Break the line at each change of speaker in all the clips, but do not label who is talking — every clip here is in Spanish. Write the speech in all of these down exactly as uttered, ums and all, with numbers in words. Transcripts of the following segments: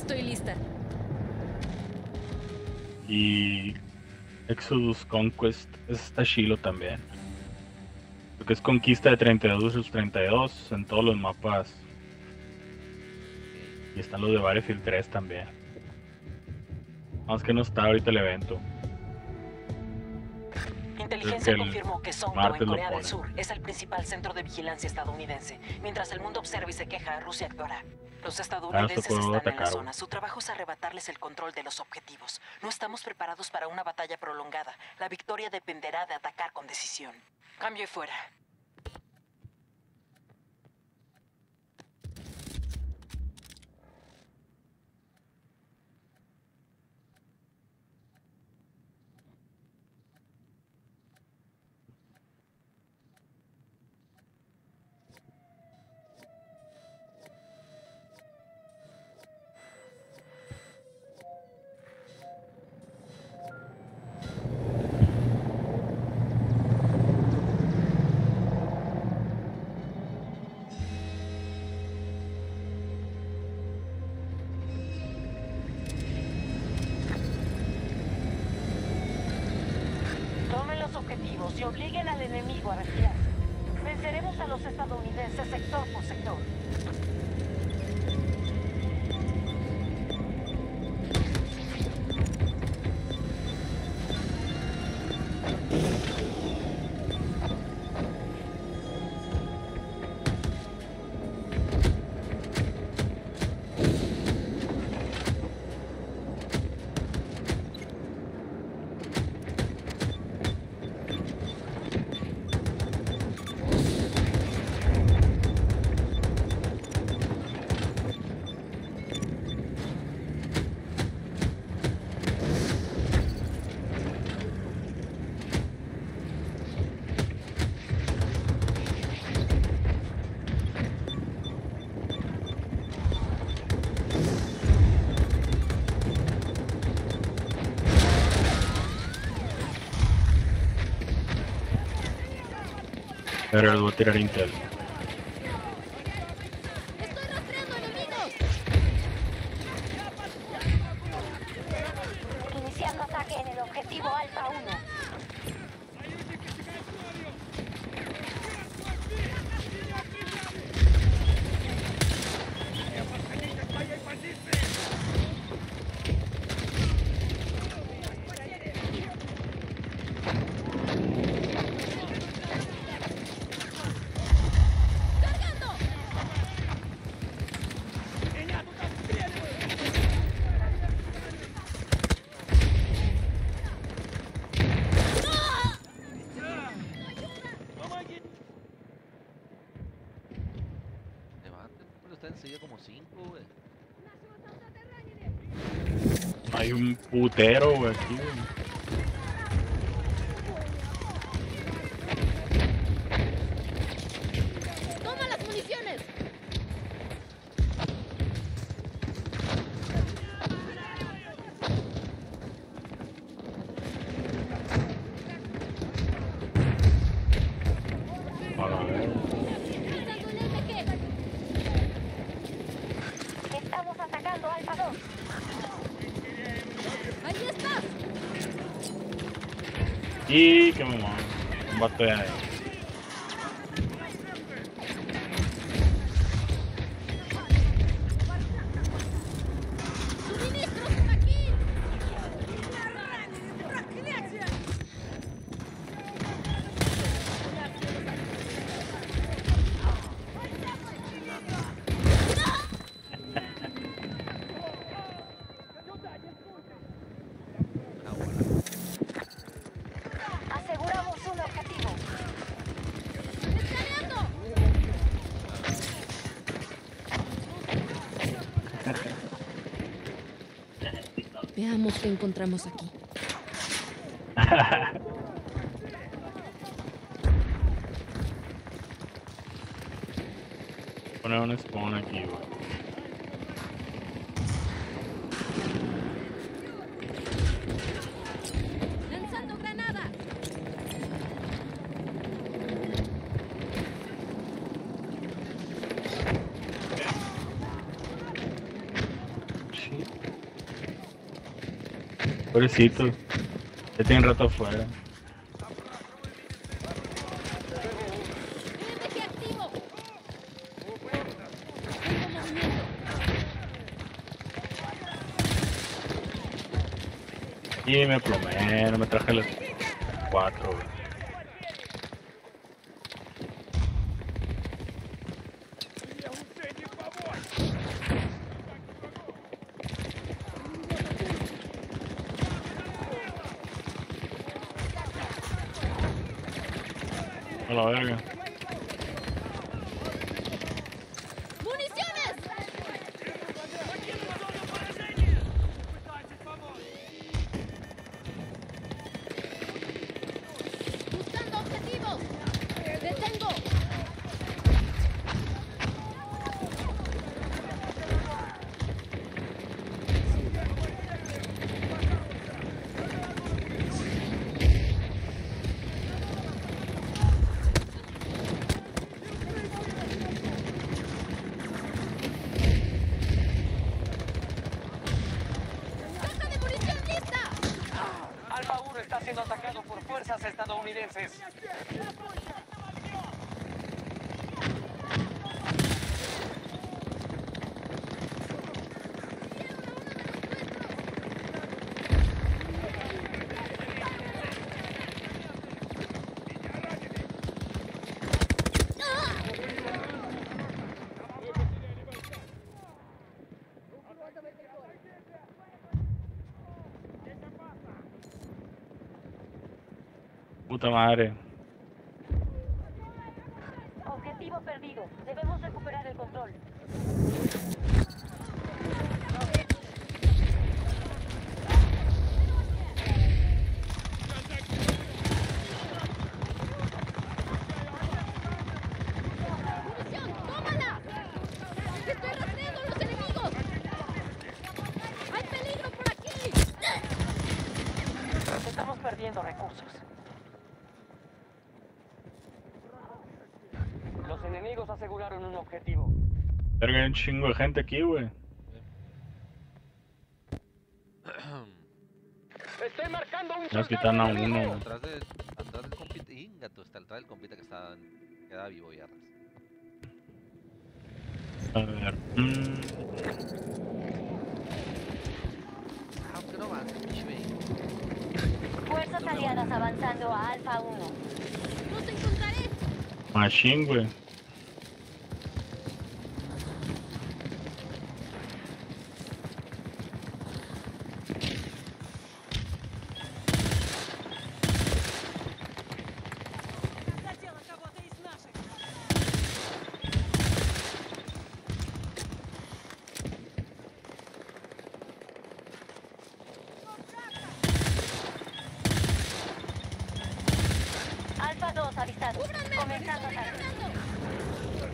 Estoy lista.
Y Exodus Conquest está chilo también. Porque es conquista de treinta y dos versus treinta y dos en todos los mapas. Y están los de Battlefield tres también. Más que no está ahorita el evento.
Inteligencia confirmó que Songdo en Corea del
pone.
Sur es el principal centro de vigilancia estadounidense. Mientras el mundo observa y se queja, Rusia actuará. Los estadounidenses
Ah,
están
atacar,
en la zona. Su trabajo es arrebatarles el control de los objetivos. No estamos preparados para una batalla prolongada. La victoria dependerá de atacar con decisión. Cambio y fuera.
Y obliguen al enemigo a retirarse. Venceremos a los estadounidenses sector por sector.
Pero les voy a tirar Intel.
¡Estoy rastreando enemigos!
Iniciando ataque en el objetivo Alfa uno.
Hay un putero, güey, aquí, güey.
¡Toma las municiones!
Para ver.
Estamos atacando Alfa dos.
¡Ahí estás!
Y qué mamón. Un vato de ahí.
¡Suministros por aquí!
Aseguramos un objetivo.
¡Escaneando! Veamos qué encontramos aquí.
Poner un spawn aquí, güey.
¡Lanzando granada!
shit. Pobrecito. Ya tiene rato afuera.
¡B M G activo! Tengo movimiento.
Y me plomé, no me traje las cuatro, güey. A la verga.
¡Municiones! Buscando objetivos. Detengo. ¡Caja de munición lista!
Alfa uno está siendo atacado por fuerzas estadounidenses.
Puta madre.
Objetivo perdido. Debemos recuperar el control.
¡Munición! ¡Tómala! ¡Estoy rastreando a los enemigos! ¡Hay peligro por aquí!
Estamos perdiendo recursos. Los enemigos aseguraron un objetivo.
Verga, hay un chingo de gente aquí, güey.
Estoy marcando un
Nos quitan a
enemigo.
uno.
Atrás del, atrás del compita, ingato, está atrás del compita que está, queda vivo ya.
A ver. Mm,
Ah, ¿por qué no van? Chive.
Fuerzas aliadas avanzando a Alfa uno.
¡Los encontraré!
machine, güey.
Alfa dos avistado.
¡Cúbranme!
Comenzando
¡Estoy
ataque.
cargando!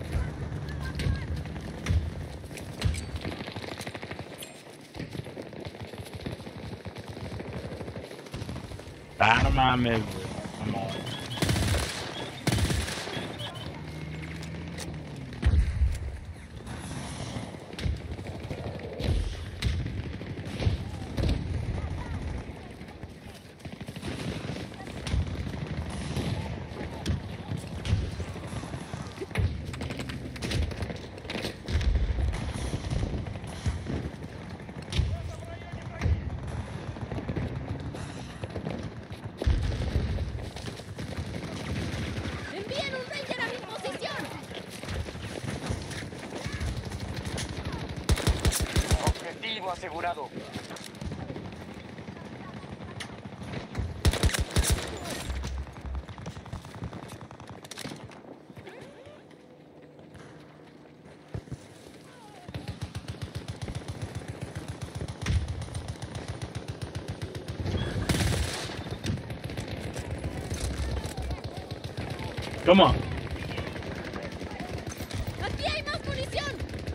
Ah, no mames, güey. Vamos.
¡Envíen un ranger a mi posición!
Objetivo asegurado.
¿Cómo?
¡Aquí hay más munición!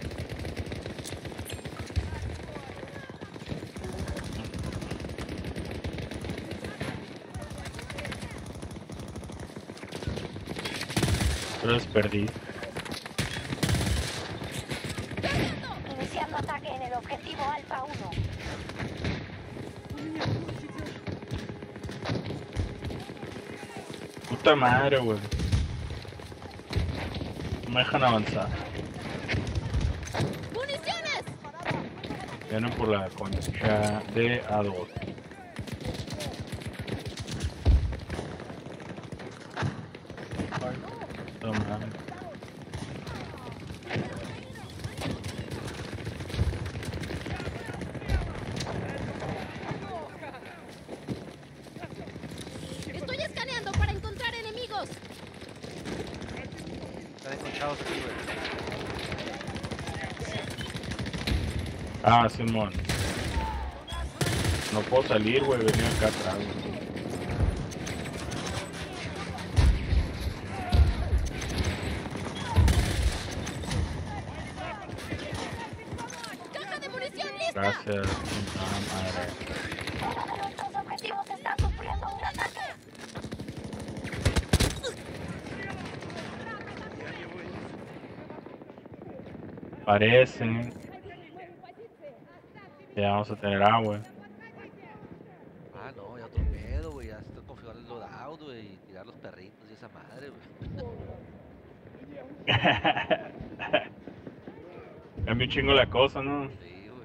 Pero los perdí.
Iniciando ataque en el objetivo Alfa uno.
Puta madre, güey. No me dejan avanzar.
¡Municiones!
Vienen por la concha de A dos. Puta madre.
Estoy escaneando para encontrar enemigos.
Están enconchados aquí, güey.
Ah, Simón. No puedo salir, güey. Venía acá atrás, güey.
¡Caja de munición lista!
Gracias. Puta madre.
Nuestros objetivos están sufriendo un ataque.
Parece. Ya vamos a tener agua.
Ah, no, ya otro pedo, güey. Ya se está configurando el loadout, güey. Y tirar los perritos y esa madre, güey.
Cambia un chingo la cosa, ¿no?
Sí, güey.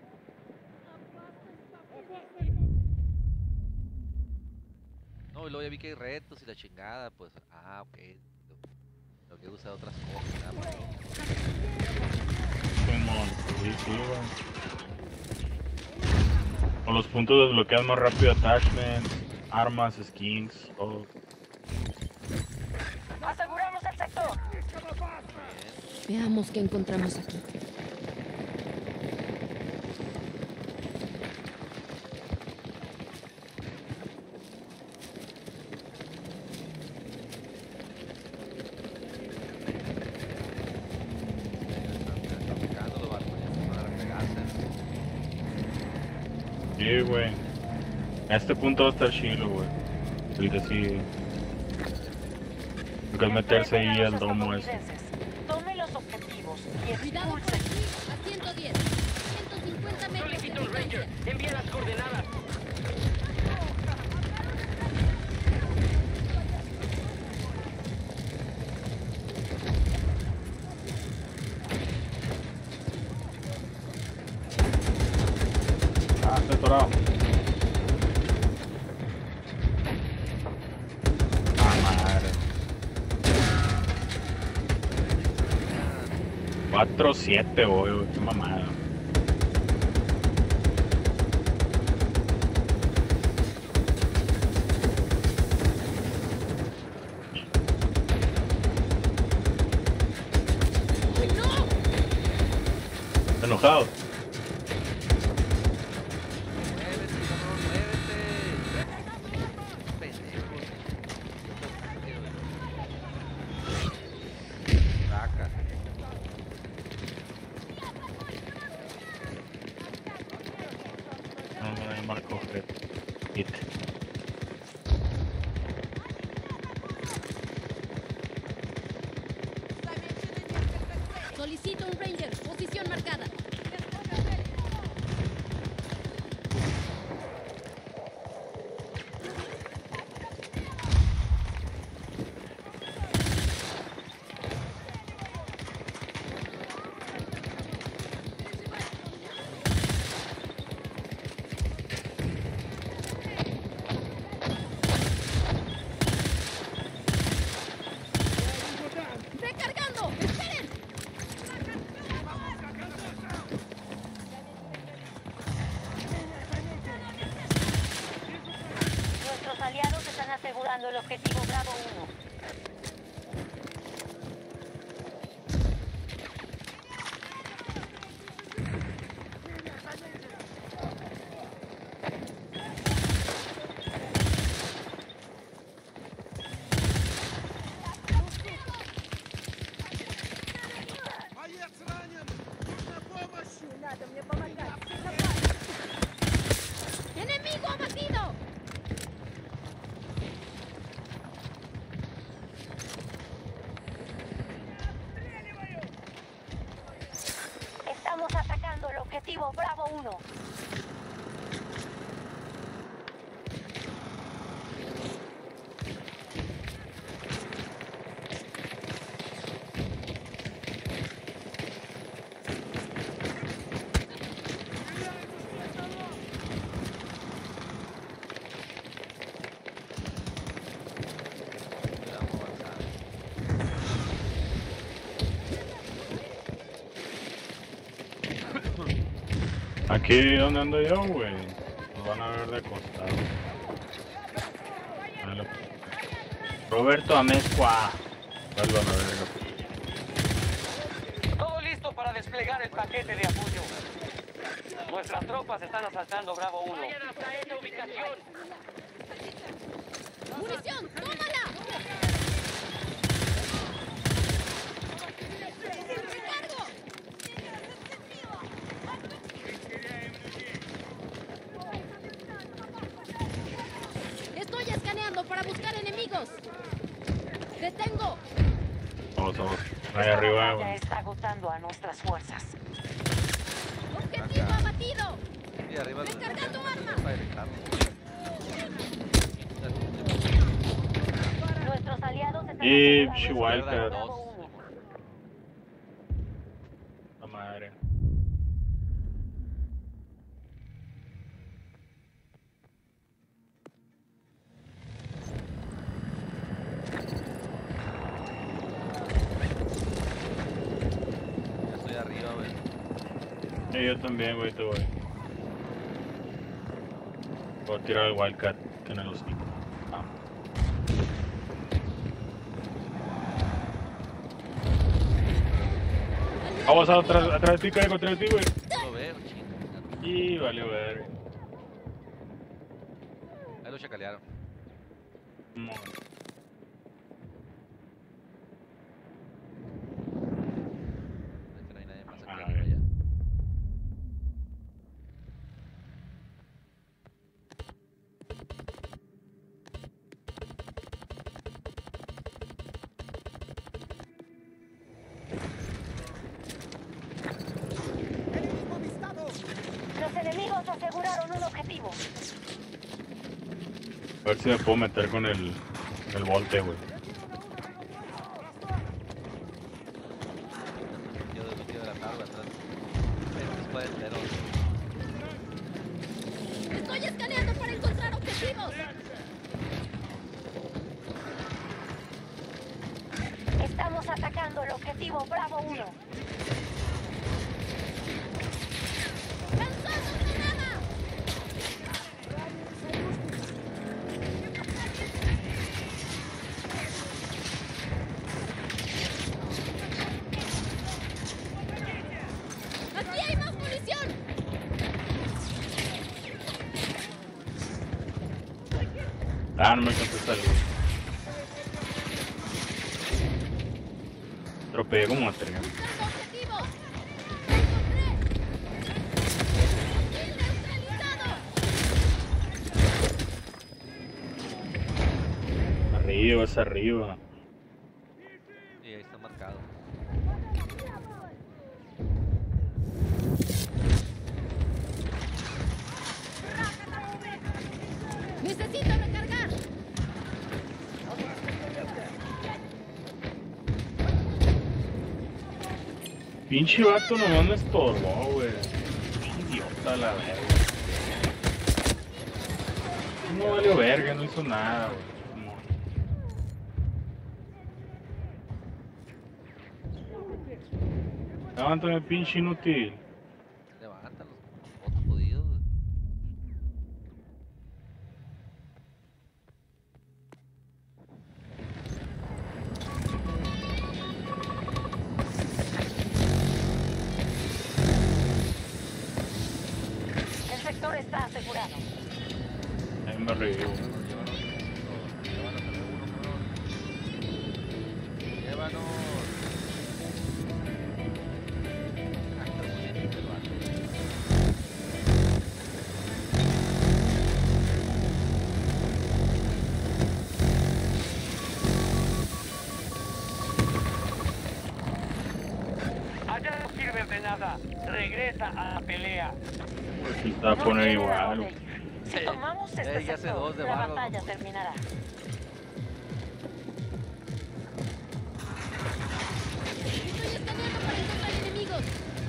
No, y luego ya vi que hay retos y la chingada, pues. Ah, ok. Lo que usar otras cosas, nada más.
Simón. Sí, sí, güey. Con los puntos desbloqueas más rápido attachments, armas, skins, todo.
Aseguramos el sector.
Veamos qué encontramos aquí.
Están pegando los barcos, ya se van a repegarse.
Sí, güey. A este punto va a estar chilo, güey. Ahorita sí. Lo que es meterse ahí al domo ese.
Tome los objetivos y
Cuidado por
expulse.
aquí a ciento diez. ciento cincuenta metros de
Solicito un
distancia.
Ranger. Envía las coordenadas.
Ah, está atorado. Ah, madre. cuatro siete, güey. Qué mamada.
¡Ay, no!
¿Está enojado?
Muévete, cabrón, muévete. Pendejos. Saca.
No, no, no, marco. Hit.
Solicito un Ranger. Posición marcada. ¡Recargando! ¡Esperen!
Nuestros aliados están asegurando el objetivo Bravo uno.
¡Enemigo abatido!
objetivo.
Vamos avanzando.
Aquí donde ando yo, güey. Nos van a ver de costado. Vale. Roberto Amezcua. Vuelvan a ver.
Todo listo para desplegar el paquete de apoyo. Nuestras tropas están asaltando Bravo uno.
¡Munición! ¡Tómala! ¡Recargo! Estoy escaneando para buscar enemigos. ¡Detengo!
Vamos, vamos. Ahí
Esta
arriba,
batalla
güey.
está agotando a nuestras fuerzas.
¡Objetivo abatido!
Y arriba los
Recargando arma.
para evitarlo.
Nuestros aliados están
Y
asegurando el
Chihuahua.
sector Bravo uno.
La madre.
Ya estoy arriba, güey.
Sí, yo también, güey, te voy. Voy a tirar el Wildcat en el hocico. Ah. Vamos atrás, atrás de ti, caigo, atrás de ti, güey.
No lo veo, chinga.
Y valió ver.
Ahí lo chacalearon.
No.
Es que no hay nadie más aquí
A
arriba
ver.
ya.
Los enemigos aseguraron un objetivo.
A ver si me puedo meter con el, el volte, güey.
Yo de metido de la tarde atrás. Este es para entero.
Estoy escaneando para encontrar objetivos.
Estamos atacando el objetivo Bravo uno.
¡Lanzando granada! ¡Aquí hay más munición!
Ah, no me alcanzó a salir. Tropeé como a tres.
¡Buscando objetivos! ¡Lo encontré! ¡Hostil neutralizado!
Arriba, es arriba.
Y ahí está marcado.
¡Necesito recargar!
Pinche vato nomás me estorbó, güey. Idiota la verga. No valió verga, no hizo nada, güey. Como- Levántame, pinche inútil.
Levántalo. Otro jodido, güey.
El sector está asegurado.
Ahí me revivo.
Llévanos, llévanos, llévanos. Ah, está muy bien el vato.
Allá no sirve de nada. Regresa a la pelea.
Aquí está a
No
poner
tienen a
igual.
dónde ir. Si tomamos este
Ey, ya hace
sector,
dos de
la
barro,
batalla
¿no?
terminará.
Estoy escaneando para encontrar enemigos.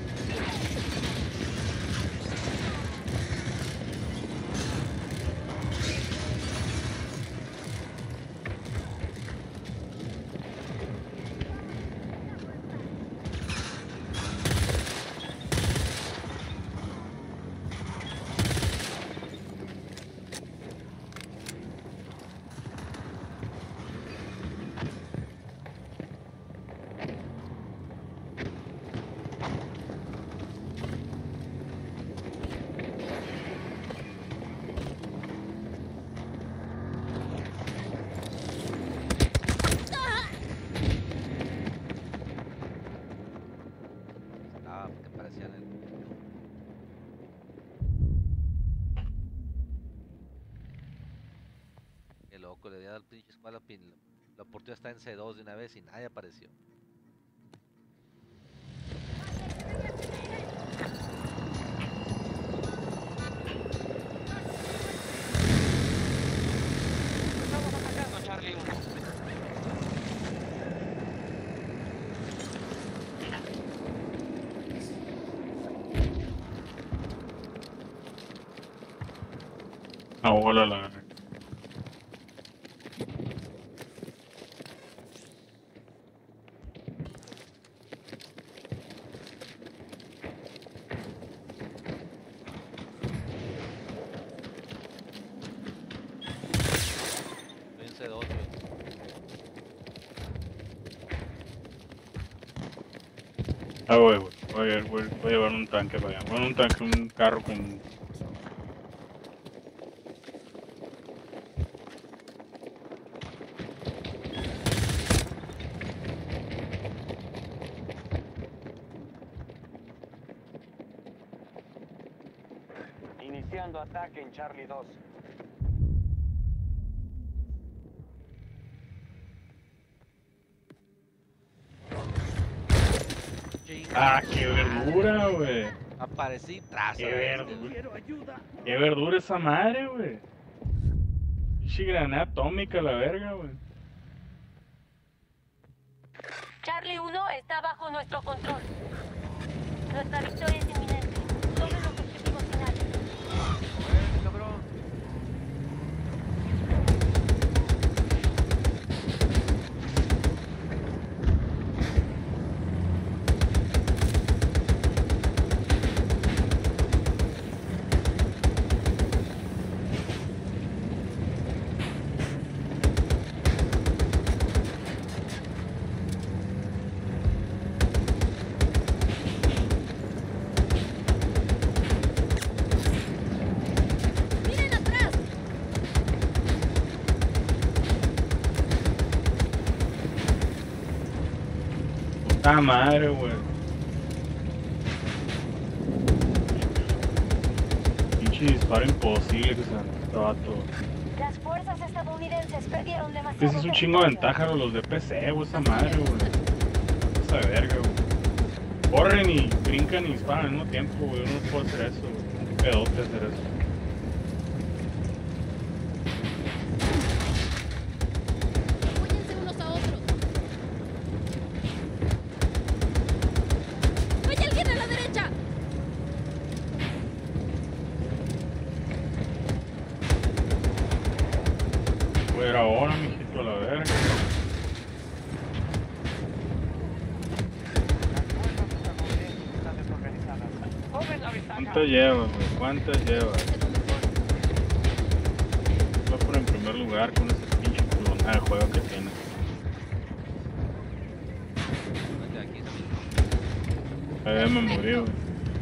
Ah, porque parecían el... Qué loco, le di al pinche escuadra pin. La oportunidad está en C dos de una vez y nadie apareció.
Estamos atacando, Charlie uno.
Ah, hola la.
Estoy en C dos, güey.
Ah, güey, güey. Voy a, voy, voy a llevar un tanque para allá. Bueno, un tanque, un carro con.
Iniciando ataque en Charlie dos.
Ah, qué verdura, güey.
Aparecí tras.
Qué
a la bestia,
verdura.
güey.
Qué verdura esa madre, güey. Pinche granada atómica, la verga, güey.
Charlie uno está bajo nuestro control. Nuestra victoria es inminente. Tomen los objetivos finales.
¡Eh, cabrón!
¡Miren atrás!
Puta madre, güey. Pinche disparo imposible que se este vato.
Las fuerzas estadounidenses perdieron demasiado.
Ese es un chingo de ventaja a los de P C, güey, esa madre, güey. Esa verga, güey. Corren y brincan y disparan al mismo tiempo, güey. Yo no puedo hacer eso, güey. Un pedote hacer eso.
Apóyense unos a otros. ¡Hay alguien a la derecha!
Voy a ir ahora, mijito, a la verga.
Las fuerzas estadounidenses están desorganizadas. ¡Tomen la ventaja!
¿Cuántas llevas, güey? ¿Cuántas llevas?
Tengo mejor.
Voy a poner en primer lugar con ese pinche culonada de juego que tiene.
Vete aquí también.
Ahí me morí, güey.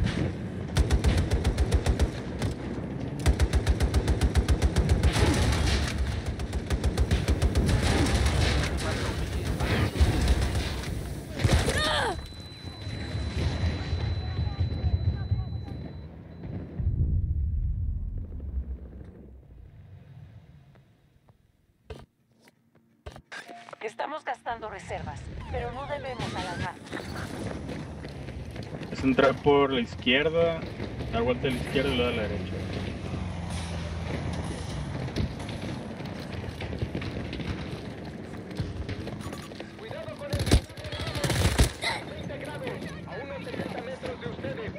Estamos gastando reservas, pero no debemos alarmarnos.
Es entrar por la izquierda Dar vuelta a la izquierda y luego a la derecha.
Cuidado con él. veinte grados. A unos setenta metros de ustedes.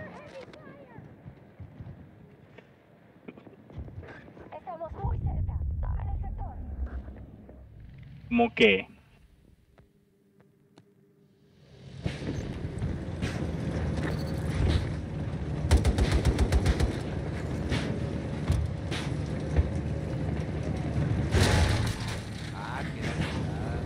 Estamos muy cerca. Tomen el sector.
¿Cómo qué?
Ah, qué la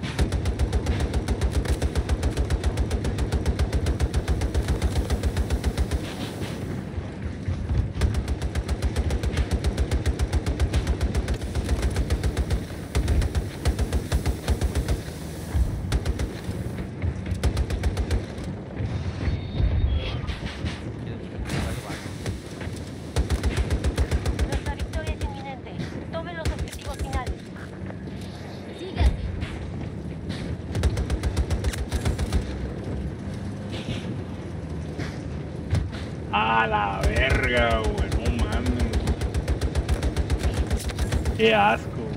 Nuestra victoria es inminente. Tomen los objetivos finales.
Sigue así.
A la verga, güey, no mames. Qué asco, güey.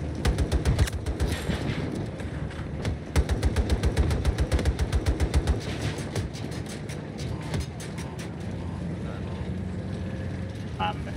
Mames.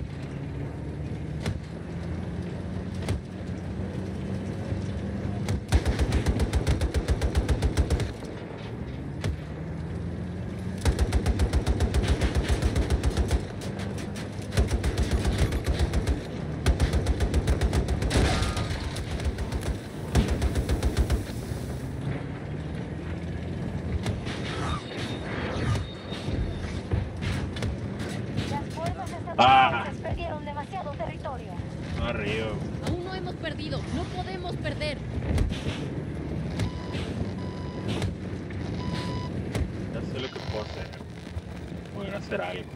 Las fuerzas
Ah.
estadounidenses perdieron demasiado territorio.
No arriba, güey.
Aún no hemos perdido. No podemos perder.
Ya sé lo que puedo hacer. Voy a hacer algo.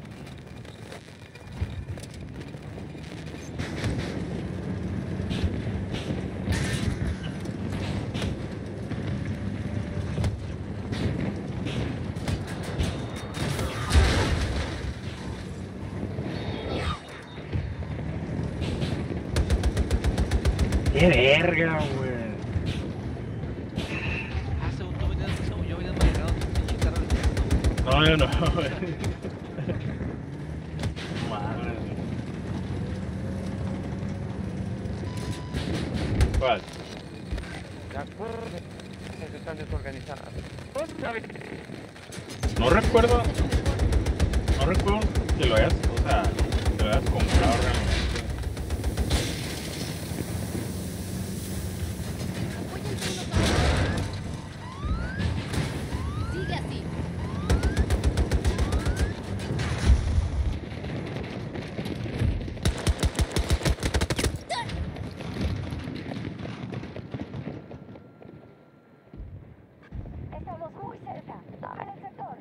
¡Qué verga, güey!
Ah, según tú venías, según yo venías manejando tu pinche carro del centro.
No, yo no, güey. Madre. ¿Cuál?
De acuerdo. Se están desorganizadas.
No recuerdo. No recuerdo que lo hayas, o sea, que lo hayas comprado realmente.
Apóyense unos a otros. Sigue así.
Estamos muy cerca. Tomen el sector.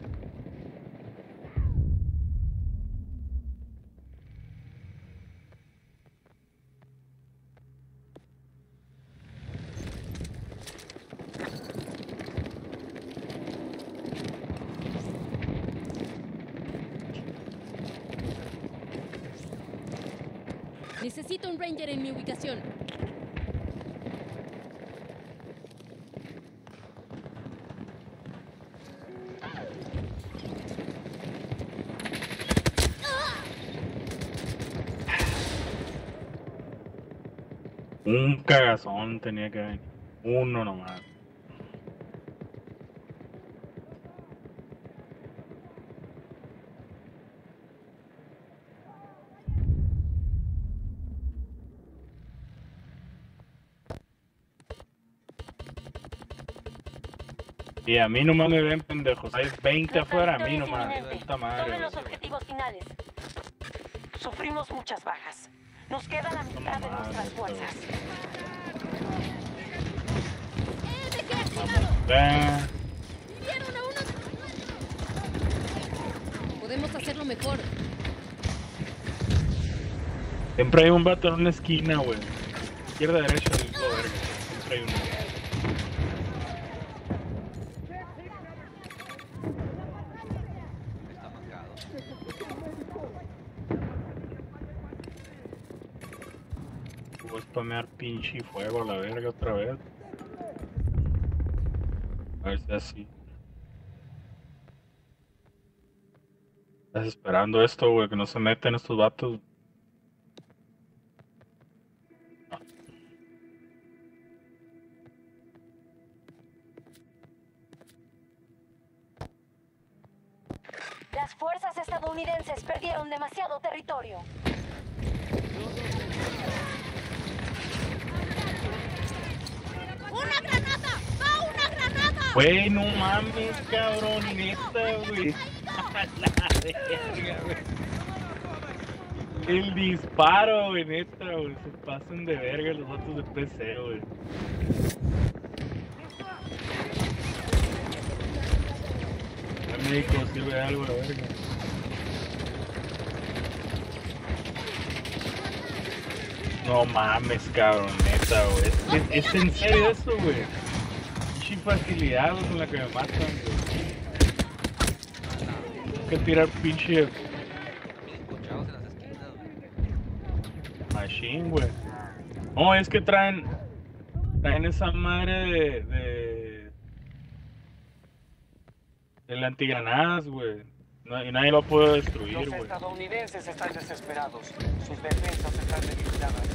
Necesito un ranger en mi ubicación.
Un cagazón tenía que venir. Uno nomás. Y a mí nomás me ven pendejos. Hay veinte afuera, a mí nomás. Puta madre.
Tomen los objetivos finales.
Sufrimos muchas bajas. Nos queda la mitad de nuestras fuerzas.
¡Eh, dejé activado!
Eh,
¡Vieron a unos! Podemos hacerlo mejor.
siempre hay un vato en una esquina, güey. Izquierda, derecha, y todo, verga. Siempre hay uno.
Está marcado.
Voy a spamear pinche fuego a la verga otra vez. A ver si así. Estás esperando esto, güey, que no se meten estos vatos.
Las fuerzas estadounidenses perdieron demasiado territorio.
¡Una granada! ¡Va una granada!
Güey, no mames, cabrón, neta, güey. A la verga, güey. El disparo, güey, neta, güey. Se pasan de verga los vatos de P C, güey. El médico sirve de algo, la verga. No mames, cabrón, neta, güey. Es, es en serio eso, güey. Pinche facilidad, güey, con la que me matan, güey. Hay que tirar pinche
Miren, escuchados en las esquinas, güey.
machine, güey. No, es que traen. Traen esa madre de. de. del antigranadas, güey. No, y nadie lo puede destruir,
Los
güey.
estadounidenses están desesperados. Sus defensas están debilitadas.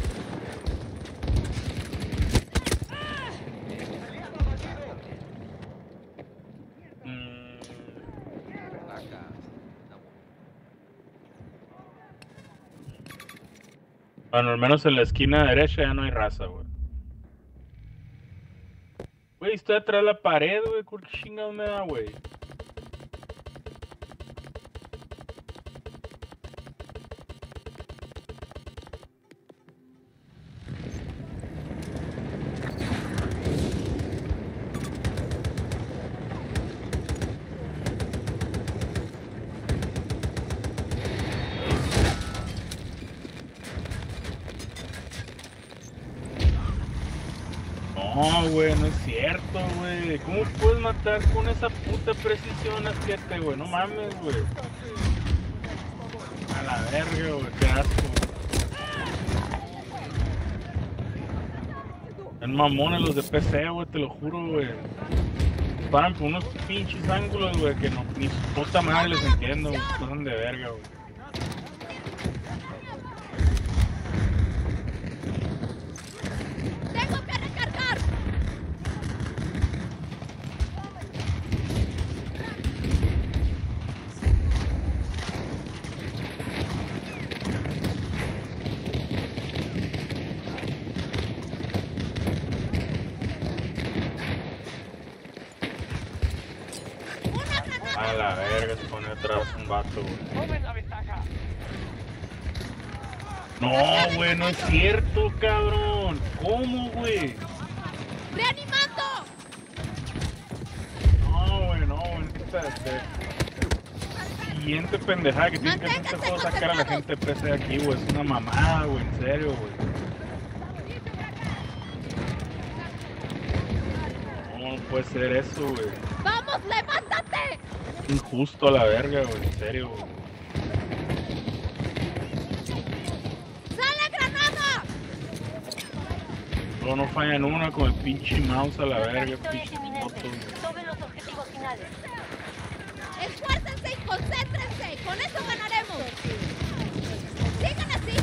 Mm,
Acá.
bueno, al menos en la esquina derecha ya no hay raza, güey. Güey, estoy atrás de la pared, güey. ¿Qué chingados me da, güey? No, güey, no es cierto, güey. ¿Cómo puedes matar con esa puta precisión a siete, güey? No mames, güey. A la verga, güey, qué asco. Son mamones los de P C, güey, te lo juro, güey. Paran por unos pinches ángulos, güey, que no, ni su puta madre les entiendo, güey. Son de verga, güey.
¡Tengo que recargar! ¡Una granada!
A la verga, se pone atrás un vato, güey.
Tomen la ventaja.
No, güey, no es cierto, cabrón. ¿Cómo, güey?
¡Reanimando!
No, güey, no, güey. Esta- esta- Siguiente pendejada que tiene que hacer este juego, sacar a la gente de P C de aquí, güey. Es una mamada, güey, en serio, güey. No, no puede ser eso, güey.
¡Vamos, levántate!
Es injusto a la verga, güey, en serio, güey.
¡Sale granada!
No, no fallan una con el pinche mouse a la
Nuestra
verga,
victoria es
pinche
inminente.
moto, güey.
Tomen los objetivos finales.
¡Esfuércense y concéntrense! ¡Con eso ganaremos! ¡Sigan así!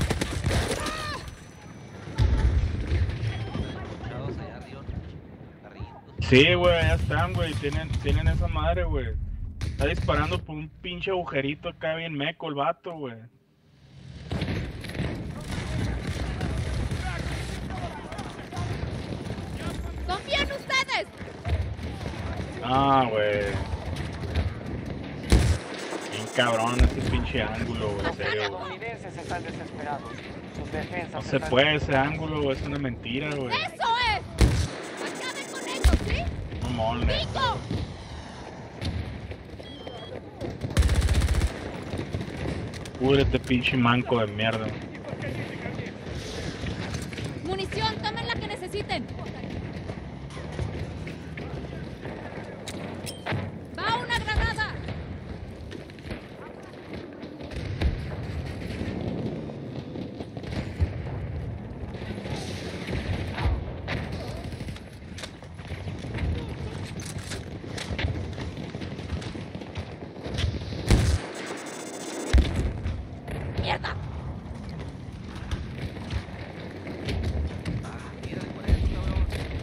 Escuchados allá arriba. Carritos.
Sí, güey, ya están, güey. Tienen, tienen esa madre, güey. Está disparando por un pinche agujerito acá bien meco el vato, güey.
¡Confío en ustedes!
Ah, güey. Bien cabrón este pinche ángulo, güey, en
Los
serio, güey.
estadounidenses están desesperados. Sus defensas
No se
están
puede ese ángulo, güey, es una mentira, güey.
¡Eso es! ¡Acaben con ellos, ¿sí?
No moles.
¡Pico!
Púdrete, pinche manco de mierda.
¡Munición! ¡Tomen la que necesiten! ¡Va una granada! mierda!
Ah, mira, con eso, cabrón.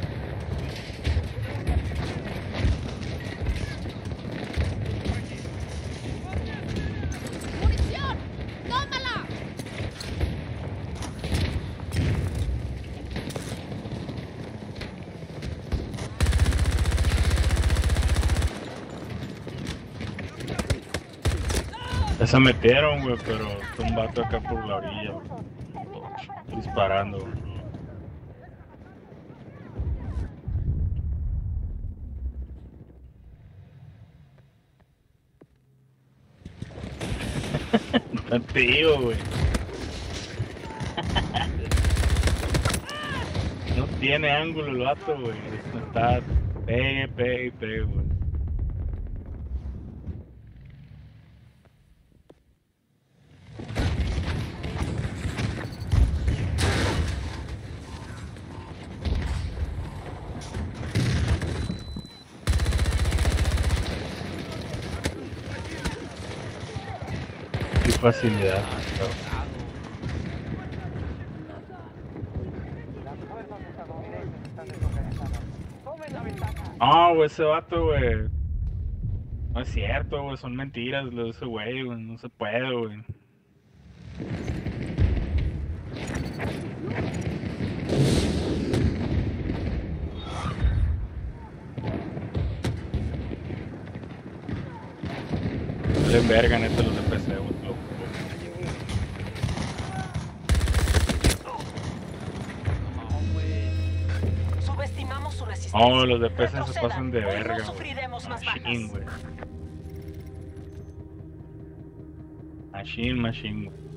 ¡Munición! ¡Tómala!
Ya se metieron, güey, pero está un vato acá por la orilla, güey, disparando, güey. Está tío, güey. No tiene ángulo el vato, güey. Está pegue, pegue, pegue, güey. Qué facilidad. No, güey, ese vato, güey. No es cierto, güey, son mentiras lo de ese güey, güey. No se puede, güey. Les verga, neta, los de P C, güey. loco.
Subestimamos su resistencia.
No, los de P C se
Retrocedan.
pasan de
Hoy
verga,
no
güey.
sufriremos más
Machine,
bajas.
güey. Machine, machine, güey.